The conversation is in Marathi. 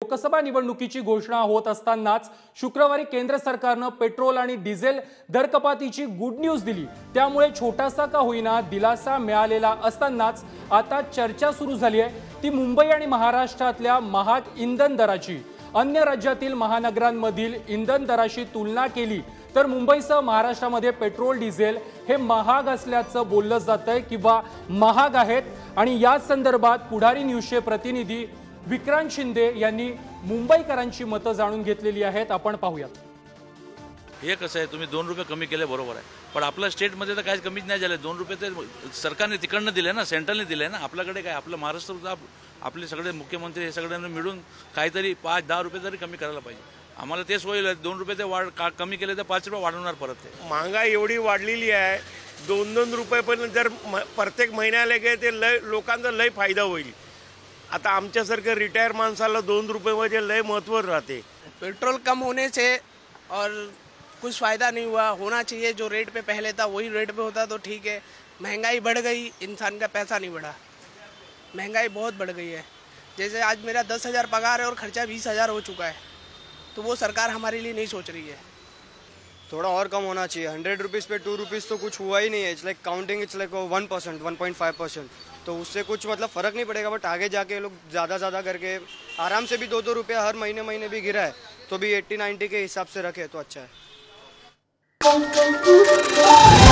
लोकसभा निवडणुकीची घोषणा होत असतानाच शुक्रवारी केंद्र सरकारने पेट्रोल आणि डिझेल दरकपातीची गुड न्यूज दिली। त्यामुळे छोटासा का होईना दिलासा मिळालेला असतानाच आता चर्चा सुरू झाली आहे ती मुंबई आणि महाराष्ट्रातल्या महाग इंधन दराची। अन्य राज्यातील महानगरांमधील इंधन दराशी तुलना केली तर मुंबईसह महाराष्ट्रामध्ये पेट्रोल डिझेल हे महाग असल्याचं बोललं जातंय किंवा महाग आहेत। आणि या संदर्भात पुढारी न्यूजचे प्रतिनिधी विक्रांत शिंदे यांनी मुंबईकरांची मतं जाणून घेतलेली आहेत। आपण पाहूयात। हे कसं आहे, तुम्ही 2 रुपये कमी केले बरोबर आहे, पण आपल्या स्टेटमध्ये तर काहीच कमीच नाही झाले। 2 रुपये ते सरकारने तिकडनं दिले ना, सेंट्रलने दिले ना। आपल्याकडे काय, आपलं महाराष्ट्र आपले सगळे मुख्यमंत्री हे सगळ्यांना मिळून काहीतरी 5-10 रुपये तरी कमी करायला पाहिजे। आम्हाला तेच होईल, 2 रुपये ते कमी केले तर 5 रुपये वाढवणार परत। ते महागाई एवढी वाढलेली आहे, 2-2 रुपये पण जर प्रत्येक महिन्याला गेले ते लय लोकांचा लय फायदा होईल। आता आमच्यासारख्या रिटायर माणसाला 2 रुपये म्हणजे लय महत्व राहते। पेट्रोल कम होने से और कुछ फ़ायदा नहीं हुआ, होना चाहिए जो रेट पे पहले था वही रेट पे होता तो ठीक है। महंगाई बढ़ गई, इंसान का पैसा नहीं बढ़ा, महंगाई बहुत बढ़ गई है। जैसे आज मेरा 10,000 पगार है और खर्चा 20,000 हो चुका है, तो वो सरकार हमारे लिए नहीं सोच रही है। थोड़ा और कम होना चाहिए। 100 रुपीज़ पे 2 रुपीज़ तो कुछ हुआ ही नहीं है। It's like counting, it's like 1%, 1.5%, तो उससे कुछ मतलब फ़र्क नहीं पड़ेगा। बट आगे जाके लोग ज़्यादा करके आराम से भी 2-2 रुपया हर महीने भी गिरा है, तो भी 80-90 के हिसाब से रखे तो अच्छा है।